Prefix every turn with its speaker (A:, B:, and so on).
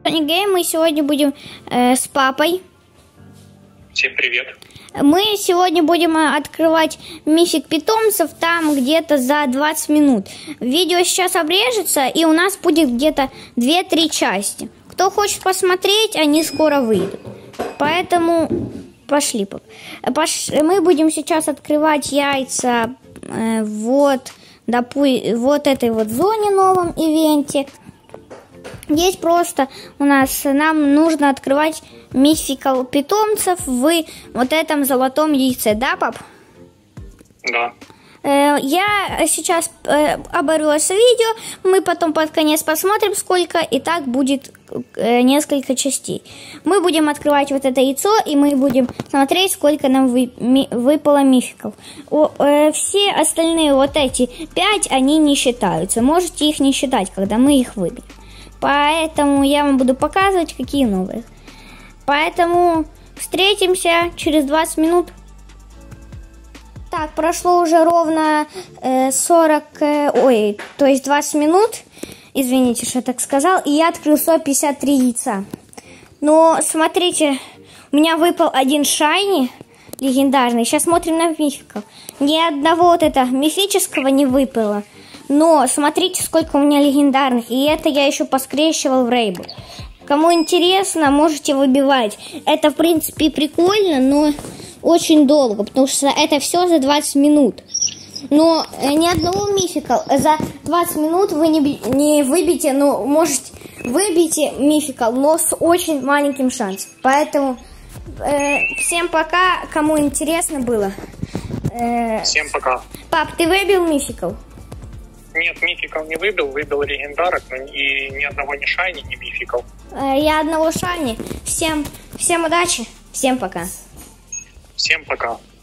A: Гейм, мы сегодня будем с папой.
B: Всем привет.
A: Мы сегодня будем открывать мифик питомцев там где-то за 20 минут. Видео сейчас обрежется, и у нас будет где-то 2-3 части. Кто хочет посмотреть, они скоро выйдут. Поэтому пошли. Мы будем сейчас открывать яйца вот этой вот зоне, новом ивенте. Здесь просто нам нужно открывать мификал питомцев в вот этом золотом яйце, да, пап?
B: Да.
A: Я сейчас оборвалось видео, мы потом под конец посмотрим сколько, и так будет несколько частей. Мы будем открывать вот это яйцо, и мы будем смотреть, сколько нам выпало мификов. Все остальные вот эти 5, они не считаются. Можете их не считать, когда мы их выберем. Поэтому я вам буду показывать, какие новые. Поэтому встретимся через 20 минут. Так, прошло уже ровно 20 минут. Извините, что я так сказал. И я открыл 153 яйца. Но смотрите, у меня выпал один шайни легендарный. Сейчас смотрим на мификов. Ни одного вот этого мифического не выпало. Но смотрите, сколько у меня легендарных. И это я еще поскрещивал в рейбу. Кому интересно, можете выбивать. Это, в принципе, прикольно, но очень долго. Потому что это все за 20 минут. Но ни одного мифика за 20 минут вы не выбьете. Ну, можете выбейте мификал, но с очень маленьким шансом. Поэтому всем пока, кому интересно было.
B: Всем пока.
A: Пап, ты выбил мификал?
B: Нет, мификов не выбил легендарок, но и ни одного ни шайни, ни мификов.
A: Я одного шайни. Всем удачи, всем пока.
B: Всем пока.